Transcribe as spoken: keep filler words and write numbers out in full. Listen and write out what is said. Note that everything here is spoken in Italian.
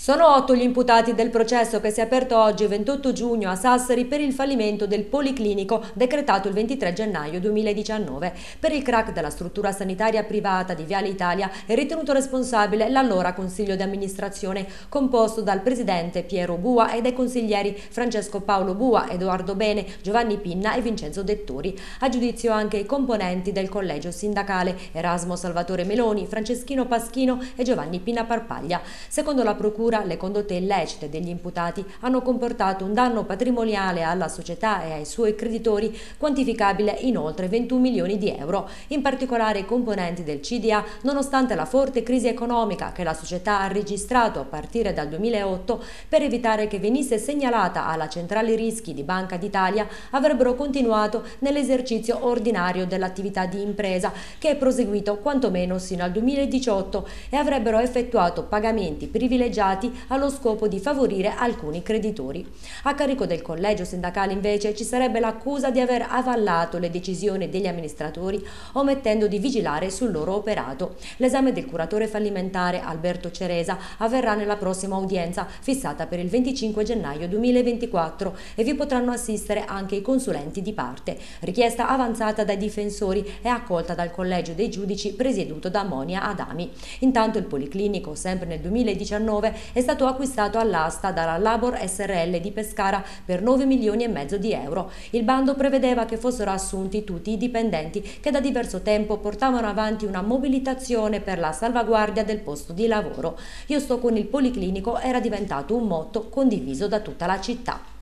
Sono otto gli imputati del processo che si è aperto oggi, ventotto giugno, a Sassari per il fallimento del Policlinico decretato il ventitré gennaio duemiladiciannove. Per il crack della struttura sanitaria privata di Viale Italia è ritenuto responsabile l'allora Consiglio di amministrazione, composto dal presidente Piero Bua e dai consiglieri Francesco Paolo Bua, Edoardo Bene, Giovanni Pinna e Vincenzo Dettori. A giudizio anche i componenti del collegio sindacale Erasmo Salvatore Meloni, Franceschino Paschino e Giovanni Pinna Parpaglia. Secondo la procura, le condotte illecite degli imputati hanno comportato un danno patrimoniale alla società e ai suoi creditori quantificabile in oltre ventuno milioni di euro. In particolare i componenti del C D A, nonostante la forte crisi economica che la società ha registrato a partire dal duemilaotto, per evitare che venisse segnalata alla centrale rischi di Banca d'Italia, avrebbero continuato nell'esercizio ordinario dell'attività di impresa, che è proseguito quantomeno sino al duemiladiciotto, e avrebbero effettuato pagamenti privilegiati allo scopo di favorire alcuni creditori. A carico del collegio sindacale invece ci sarebbe l'accusa di aver avallato le decisioni degli amministratori, omettendo di vigilare sul loro operato. L'esame del curatore fallimentare Alberto Ceresa avverrà nella prossima udienza, fissata per il venticinque gennaio duemilaventiquattro, e vi potranno assistere anche i consulenti di parte. Richiesta avanzata dai difensori e accolta dal collegio dei giudici presieduto da Monia Adami. Intanto il Policlinico, sempre nel duemiladiciannove, è stato acquistato all'asta dalla Labor S R L di Pescara per nove milioni e mezzo di euro. Il bando prevedeva che fossero assunti tutti i dipendenti che da diverso tempo portavano avanti una mobilitazione per la salvaguardia del posto di lavoro. Io sto con il Policlinico era diventato un motto condiviso da tutta la città.